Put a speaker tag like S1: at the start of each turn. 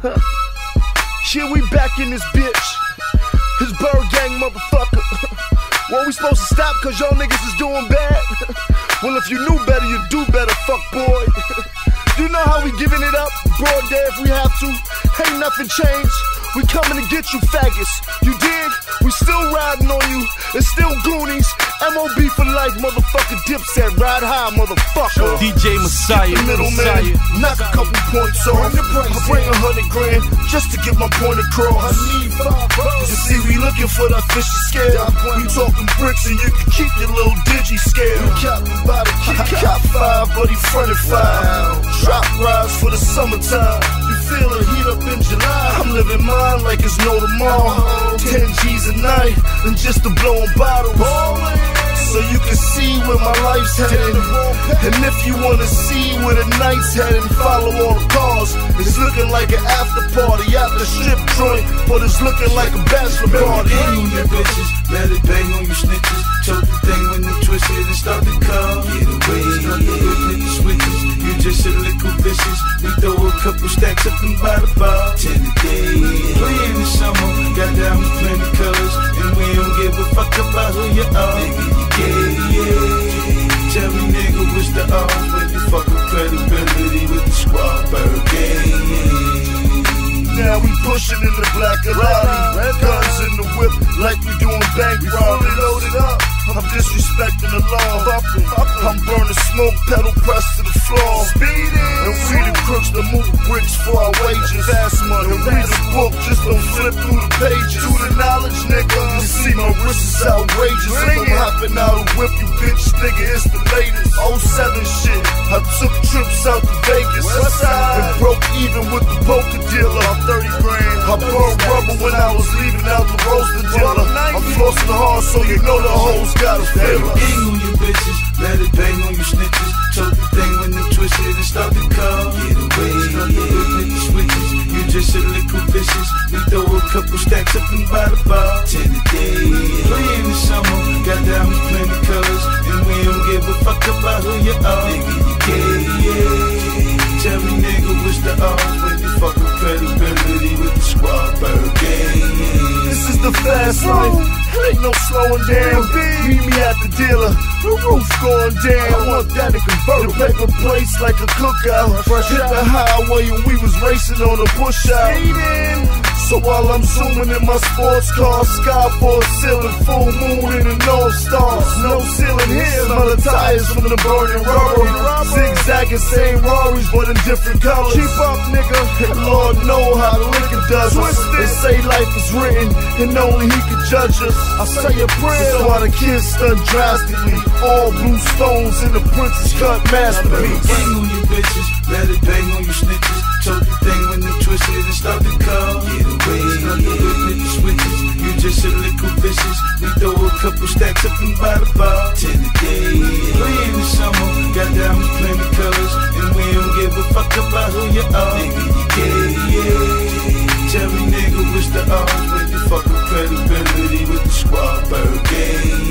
S1: Yeah, we back in this bitch. It's Bird Gang, motherfucker. Well, we supposed to stop cause y'all niggas is doing bad? Well, if you knew better, you'd do better, fuck boy. You know how we giving it up, broad day if we have to. Ain't nothing changed. We coming to get you faggots. You dig? We still riding on you. It's still Goonies. MOB for life, motherfucker. Dipset, ride high, motherfucker.
S2: DJ Messiah,
S1: the middleman, knock a couple points off. I bring 100 grand just to get my point across. You see, we looking for that fishy scale. We talking bricks and you can keep your little digi scale. Cop 5, but he fronted 5. Drop rides for the summertime. You feel the heat up in July. I'm living mine like it's no tomorrow. 10 G's a night and just to blow on bottles. So you can see where my life's heading. And if you wanna see where the night's heading, follow all the cars. It's looking like an after party out the strip joint, but it's looking like a bachelor party.
S3: Bang on your bitches, let it bang on you snitches. Told the thing when you twist it and start to come. Get away, hit the switches. You just a little vicious. We throw a couple stacks up and by the bar. 10 a day. Play in the summer, got down with plenty colors, and we don't give a fuck about who you are. Nigga, you tell me, nigga, what's the odds when you fuck with credibility with the squad? Bird Gang.
S1: Now we pushing in the black Galati, guns in the whip like we doing bank robbery. Loaded up, I'm disrespecting the law. I'm burning smoke, pedal pressed to the floor. And we the crooks that move bricks for our wages. Fast money, and read a book, just don't flip through the pages. To the knowledge, nigga, you see my wrist is outrageous. If I'm hopping out a whip, you bitch, nigga, it's the latest. 07 shit, I took trips out to Vegas and broke even with the poker dealer. 30 grand. I burned rubber when I was leaving out the roaster dealer. I'm flossing the hard, so you know the hoes got a filler.
S3: Bang on you bitches, let it bang on you snitches. Told the thing when you twist it and start to come. Get away, hit the switches. You just a little vicious. We throw a couple stacks up and by the bar. 10 a day. Play in the summer, got down with plenty colors, and we don't give a fuck about who you are. Nigga, you tell me, nigga, what's the odds when you fuck with credibility with the squad? Bird Gang.
S1: This is the fast life. Ain't no slowing down. Meet me at the dealer. The roof going down. I want that to convert. The paper plates like a cookout. Fresh hit the highway and we was racing on a push out. So while I'm zooming in my sports car, sky for a ceiling, full moon in the North Stars. No ceiling here, smell the tires from the burning rubber. Zigzagging, same Rorys, but in different colors. Keep up, nigga, and Lord know how the liquor does us. They say life is written, and only He can judge us. I say a prayer while the kids stun drastically. All blue stones in the Princess Cut masterpiece.
S3: Bang on you bitches, let it bang on you snitches. Told the thing when you twist it and start to come. Get away, hit the switches. You just a little vicious. We throw a couple stacks up and by the bar. 10 a day. Play in the summer, got down with plenty colors, and we don't give a fuck about who you are. Nigga, you tell me, nigga, what's the odds when you fuck with credibility with the squad? Bird Gang.